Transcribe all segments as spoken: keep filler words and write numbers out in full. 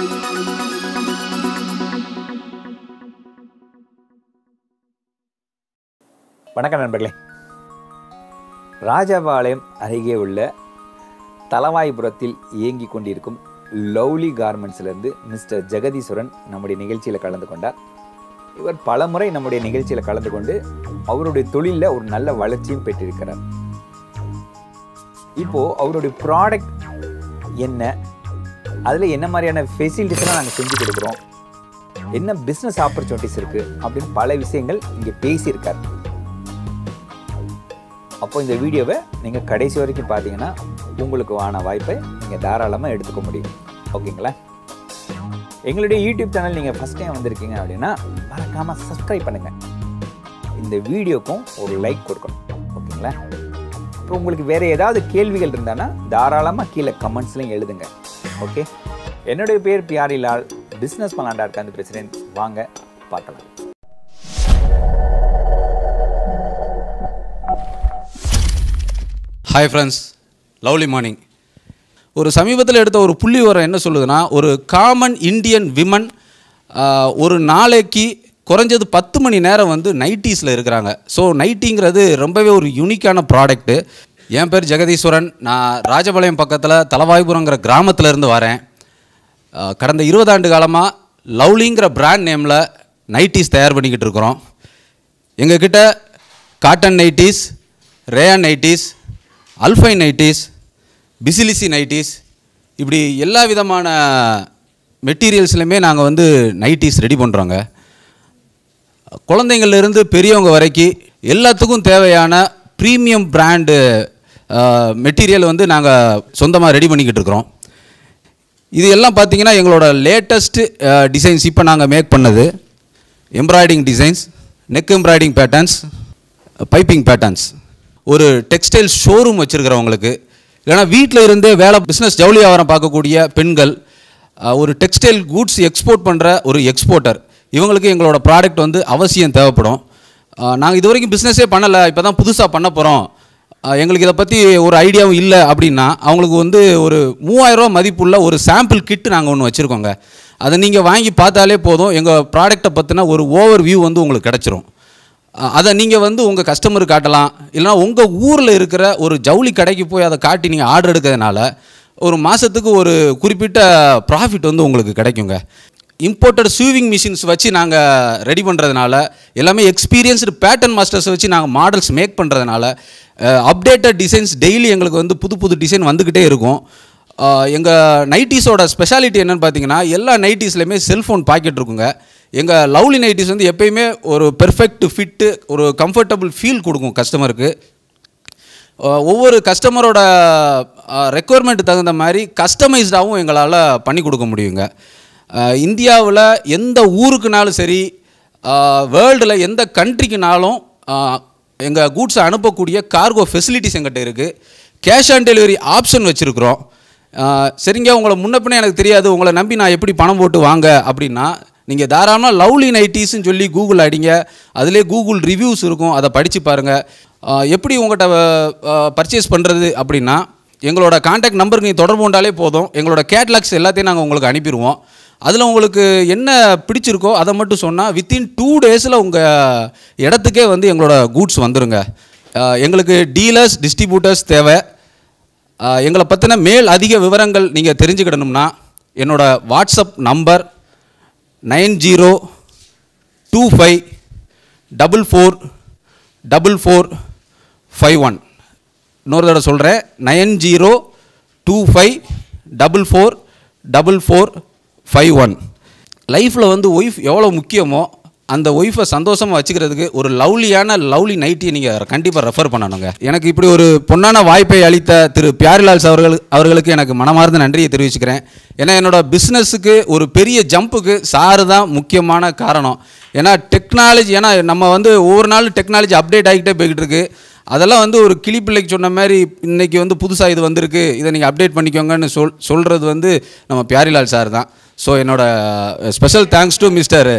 வணக்கம் நண்பர்களே. ராஜபாளையம் அருகே உள்ள தலவாய்புரத்தில் இயங்கிக் கொண்டிருக்கும் லவ்லி கார்மெண்ட்ஸ்லேருந்து மிஸ்டர் ஜெகதீஸ்வரன் நம்முடைய நிகழ்ச்சியில் கலந்து கொண்டார். இவர் பல முறை நம்முடைய நிகழ்ச்சியில் கலந்து கொண்டு அவருடைய தொழிலில் ஒரு நல்ல வளர்ச்சியும் பெற்றிருக்கிறார். இப்போது அவருடைய ப்ராடக்ட் என்ன, அதில் என்ன மாதிரியான ஃபெசிலிட்டிஸ்லாம் நாங்கள் செஞ்சு கொடுக்குறோம், என்ன பிஸ்னஸ் ஆப்பர்ச்சுனிட்டிஸ் இருக்குது அப்படின்னு பல விஷயங்கள் இங்கே பேசியிருக்கார். அப்போ இந்த வீடியோவை நீங்கள் கடைசி வரைக்கும் பார்த்தீங்கன்னா உங்களுக்கு ஆன வாய்ப்பை நீங்கள் தாராளமாக எடுத்துக்க முடியும். ஓகேங்களா? எங்களுடைய யூடியூப் சேனல் நீங்கள் ஃபஸ்ட் டைம் வந்திருக்கீங்க அப்படின்னா மறக்காமல் சப்ஸ்கிரைப் பண்ணுங்கள். இந்த வீடியோக்கும் ஒரு லைக் கொடுக்கணும். ஓகேங்களா? அப்புறம் உங்களுக்கு வேறு ஏதாவது கேள்விகள் இருந்தானா தாராளமாக கீழே கமெண்ட்ஸ்லையும் எழுதுங்க. ஓகே, என்னுடைய பேர் பியாரிலால், பிஸ்னஸ் பண்ணலாண்டா இருக்காந்து பேசுகிறேன். வாங்க பார்க்கலாம். Hi friends, lovely morning. ஒரு சமீபத்தில் எடுத்த ஒரு புள்ளி விவரம் என்ன சொல்லுதுன்னா, ஒரு காமன் இந்தியன் விமன் ஒரு நாளைக்கு குறைஞ்சது பத்து மணி நேரம் வந்து நைட்டீஸில் இருக்கிறாங்க. ஸோ நைட்டிங்கிறது ரொம்பவே ஒரு யூனிக்கான ப்ராடக்ட்டு. என் பேர் ஜெகதீஸ்வரன். நான் ராஜபாளையம் பக்கத்தில் தலவாய்புரங்கிற கிராமத்தில் இருந்து வரேன். கடந்த இருபது ஆண்டு காலமாக லவ்லிங்கிற பிராண்ட் நேமில் நைட்டீஸ் தயார் பண்ணிக்கிட்டு இருக்கிறோம். எங்ககிட்ட cotton nighties, rayon nighties, alpine nighties, பிசிலிசி நைட்டீஸ், இப்படி எல்லா விதமான மெட்டீரியல்ஸ்லையுமே நாங்கள் வந்து நைட்டீஸ் ரெடி பண்ணுறோங்க. குழந்தைங்கள்லேருந்து பெரியவங்க வரைக்கும் எல்லாத்துக்கும் தேவையான ப்ரீமியம் பிராண்டு மெட்டீரியல் வந்து நாங்கள் சொந்தமாக ரெடி பண்ணிக்கிட்டு இருக்கிறோம். இது எல்லாம் பார்த்திங்கன்னா எங்களோட லேட்டஸ்ட்டு டிசைன்ஸ். இப்போ நாங்கள் மேக் பண்ணது embroidering designs, neck embroidering patterns, piping patterns. ஒரு டெக்ஸ்டைல் ஷோரூம் வச்சுருக்கிறவங்களுக்கு, இல்லைனா வீட்டில் இருந்தே வேலை பிஸ்னஸ் ஜவுளி வியாபாரம் பார்க்கக்கூடிய பெண்கள், ஒரு டெக்ஸ்டைல் கூட்ஸ் எக்ஸ்போர்ட் பண்ணுற ஒரு எக்ஸ்போர்ட்டர், இவங்களுக்கு எங்களோட ப்ராடக்ட் வந்து அவசியம் தேவைப்படும். நாங்கள் இது வரைக்கும் பிஸ்னஸே பண்ணலை, இப்போ தான் புதுசாக பண்ண போகிறோம், எங்களுக்கு இதை பற்றி ஒரு ஐடியாவும் இல்லை அப்படின்னா அவங்களுக்கு வந்து ஒரு மூவாயிரரூவா மதிப்புள்ள ஒரு சாம்பிள் கிட்டு நாங்கள் ஒன்று வச்சுருக்கோங்க. அதை நீங்கள் வாங்கி பார்த்தாலே போதும், எங்கள் ப்ராடக்டை பற்றின ஒரு ஓவர் வியூ வந்து உங்களுக்கு கிடச்சிரும். அதை நீங்கள் வந்து உங்கள் கஸ்டமருக்கு காட்டலாம். இல்லைனா உங்கள் ஊரில் இருக்கிற ஒரு ஜவுளி கடைக்கு போய் அதை காட்டி நீங்கள் ஆர்டர் எடுக்கிறதுனால ஒரு மாதத்துக்கு ஒரு குறிப்பிட்ட ப்ராஃபிட் வந்து உங்களுக்கு கிடைக்குங்க. இம்போர்ட்டட் சூவிங் மிஷின்ஸ் வச்சு நாங்கள் ரெடி பண்ணுறதுனால, எல்லாமே எக்ஸ்பீரியன்ஸ்டு பேட்டர்ன் மாஸ்டர்ஸ் வச்சு நாங்கள் மாடல்ஸ் மேக் பண்ணுறதுனால அப்டேட்டட் டிசைன்ஸ் டெய்லி எங்களுக்கு வந்து புது புது டிசைன் வந்துக்கிட்டே இருக்கும். எங்கள் நைட்டீஸோட ஸ்பெஷாலிட்டி என்னென்னு பார்த்தீங்கன்னா, எல்லா நைட்டீஸ்லையுமே செல்ஃபோன் பாக்கெட் இருக்குங்க. எங்கள் லவ்லி நைட்டீஸ் வந்து எப்பயுமே ஒரு பெர்ஃபெக்ட் ஃபிட்டு, ஒரு கம்ஃபர்டபுள் ஃபீல் கொடுக்கும் கஸ்டமருக்கு. ஒவ்வொரு கஸ்டமரோட ரெக்குவயர்மெண்ட் தகுந்த மாதிரி கஸ்டமைஸ்டாகவும் எங்களால் பண்ணி கொடுக்க முடியுங்க. இந்தியாவில் எந்த ஊருக்குனாலும் சரி, வேர்ல்டில் எந்த கண்ட்ரிக்குனாலும் எங்கள் கூட்ஸை அனுப்பக்கூடிய கார்கோ ஃபெசிலிட்டிஸ் எங்கிட்ட இருக்குது. கேஷ் ஆன் டெலிவரி ஆப்ஷன் வச்சுருக்குறோம். சரிங்க, உங்களை முன்ன பின்னே எனக்கு தெரியாது, உங்களை நம்பி நான் எப்படி பணம் போட்டு வாங்க அப்படின்னா, நீங்கள் தாராளமாக லவ்லி நைட்டீஸ்ன்னு சொல்லி கூகுள் அடிங்க. அதிலே கூகுள் ரிவ்யூஸ் இருக்கும், அதை படித்து பாருங்கள். எப்படி உங்கள்கிட்ட பர்ச்சேஸ் பண்ணுறது அப்படின்னா, எங்களோட கான்டாக்ட் நம்பருக்கு நீங்கள் தொடர்பு கொண்டாலே போதும். எங்களோட கேட்லாக்ஸ் எல்லாத்தையும் நாங்கள் உங்களுக்கு அனுப்பிடுவோம். அதில் உங்களுக்கு என்ன பிடிச்சிருக்கோ அதை மட்டும் சொன்னால் வித்தின் டூ டேஸில் உங்கள் இடத்துக்கே வந்து எங்களோட கூட்ஸ் வந்துடுங்க. எங்களுக்கு டீலர்ஸ், டிஸ்ட்ரிபியூட்டர்ஸ் தேவை. எங்களை பற்றின மேல் அதிக விவரங்கள் நீங்கள் தெரிஞ்சுக்கிடணும்னா என்னோடய WhatsApp number nine zero two five double four double four five one. இன்னொரு தடவை சொல்கிறேன், nine zero two five double four double four five one. லைஃப்பில் வந்து ஒய்ஃப் எவ்வளோ முக்கியமோ அந்த ஒய்ஃபை சந்தோஷமாக வச்சுக்கிறதுக்கு ஒரு லவ்லியான லவ்லி நைட்டியை நீங்கள் கண்டிப்பாக ரெஃபர் பண்ணணுங்க. எனக்கு இப்படி ஒரு பொன்னான வாய்ப்பை அளித்த திரு பியாரிலால் அவர்கள் அவர்களுக்கு எனக்கு மனமார்ந்த நன்றியை தெரிவிச்சுக்கிறேன். ஏன்னா என்னோடய பிஸ்னஸுக்கு ஒரு பெரிய ஜம்புக்கு சாரு தான் முக்கியமான காரணம். ஏன்னா டெக்னாலஜி, ஏன்னா நம்ம வந்து ஒவ்வொரு நாளும் டெக்னாலஜி அப்டேட் ஆகிக்கிட்டே போய்கிட்டு இருக்குது. அதெல்லாம் வந்து ஒரு கிளிப்பிள்ளைக்கு சொன்ன மாதிரி இன்றைக்கி வந்து புதுசாக இது வந்திருக்கு, இதை நீங்கள் அப்டேட் பண்ணிக்கோங்கன்னு சொல் சொல்கிறது வந்து நம்ம பியாரிலால் சார் தான். ஸோ என்னோடய special thanks to mister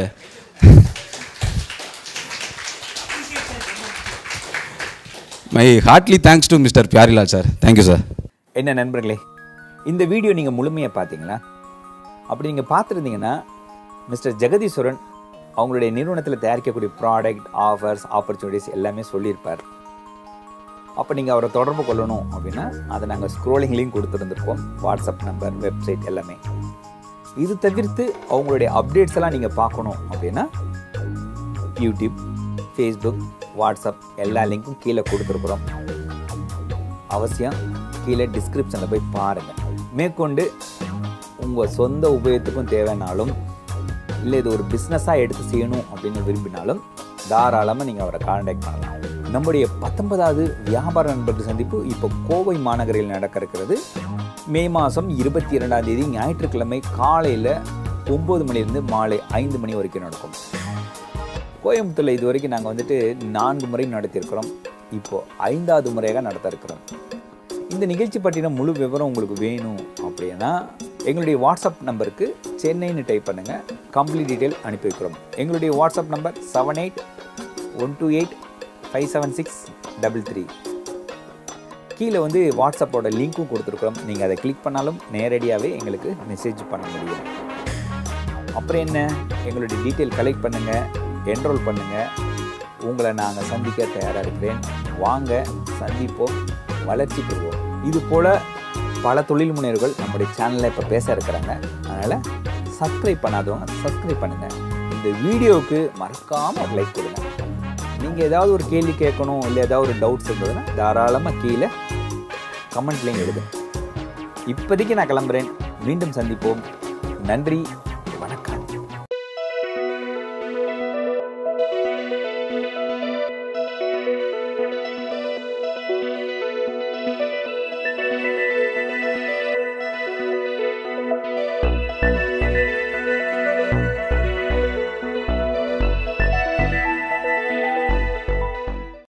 my heartly thanks to mister Pyarilal sir. Thank you sir. என்ன நண்பர்களே, இந்த வீடியோ நீங்கள் முழுமையாக பார்த்தீங்களா? அப்படி நீங்கள் பார்த்துருந்தீங்கன்னா மிஸ்டர் ஜெகதீஸ்வரன் அவங்களுடைய நிறுவனத்தில் தயாரிக்கக்கூடிய ப்ராடக்ட், ஆஃபர்ஸ், ஆப்பர்ச்சுனிட்டிஸ் எல்லாமே சொல்லியிருப்பார். அப்போ நீங்கள் அவரை தொடர்பு கொள்ளணும் அப்படின்னா அதை நாங்கள் ஸ்க்ரோலிங்லேயும் கொடுத்துருந்துருப்போம், வாட்ஸ்அப் நம்பர், வெப்சைட் எல்லாமே. இது தவிர்த்து அவங்களுடைய அப்டேட்ஸ் எல்லாம் நீங்கள் பார்க்கணும் அப்படின்னா யூடியூப், ஃபேஸ்புக், வாட்ஸ்அப் எல்லா லிங்க்கும் கீழே கொடுத்துருக்குறோம். அவசியம் கீழே டிஸ்கிரிப்ஷனில் போய் பாருங்கள். மேற்கொண்டு உங்கள் சொந்த உபயோகத்துக்கும் தேவைனாலும் இல்லை இது ஒரு பிஸ்னஸாக எடுத்து செய்யணும் அப்படின்னு விரும்பினாலும் தாராளமாக நீங்கள் அவரை கான்டாக்ட் பண்ணலாம். நம்முடைய பத்தொன்பதாவது வியாபார நண்பர்கள் சந்திப்பு இப்போ கோவை மாநகரில் நடக்க இருக்கிறது. மே மாதம் இருபத்தி இரண்டாம் தேதி ஞாயிற்றுக்கிழமை காலையில் ஒம்பது மணிலேருந்து மாலை ஐந்து மணி வரைக்கும் நடக்கும். கோயம்புத்தூரில் இது வரைக்கும் நாங்கள் வந்துட்டு நான்கு முறை நடத்தியிருக்கிறோம். இப்போது ஐந்தாவது முறையாக நடத்த இருக்கிறோம். இந்த நிகழ்ச்சி பற்றின முழு விவரம் உங்களுக்கு வேணும் அப்படின்னா எங்களுடைய வாட்ஸ்அப் நம்பருக்கு சென்னைன்னு டைப் பண்ணுங்கள், கம்ப்ளீட் டீட்டெயில் அனுப்பி வைக்கிறோம். எங்களுடைய WhatsApp number seven eight one two eight five seven six double three. கீழே வந்து வாட்ஸ்அப்போட லிங்க்கும் கொடுத்துருக்குறோம். நீங்கள் அதை கிளிக் பண்ணாலும் நேரடியாகவே எங்களுக்கு மெசேஜ் பண்ண முடியும். அப்புறம் என்ன, எங்களுடைய டீட்டெயில் கலெக்ட் பண்ணுங்கள், என்ரோல் பண்ணுங்கள். உங்களை நாங்கள் சந்திக்க தயாராக இருக்கிறேன். வாங்க, சந்திப்போம், வளர்ச்சி பெறுவோம். இது போல் பல தொழில் முனைவர்கள் நம்முடைய சேனலில் இப்போ பேச இருக்கிறாங்க. அதனால் சப்ஸ்கிரைப் பண்ணாதவங்க சப்ஸ்கிரைப் பண்ணுங்கள். இந்த வீடியோவுக்கு மறக்காமல் ஒரு லைக் கொடுங்க. நீங்கள் ஏதாவது ஒரு கேள்வி கேட்கணும் இல்லை ஏதாவது ஒரு டவுட்ஸ் இருந்ததுன்னா தாராளமாக கீழே கமெண்ட்லேயும் எழுதுங்க. இப்போதைக்கு நான் கிளம்புறேன். மீண்டும் சந்திப்போம். நன்றி, வணக்கம்.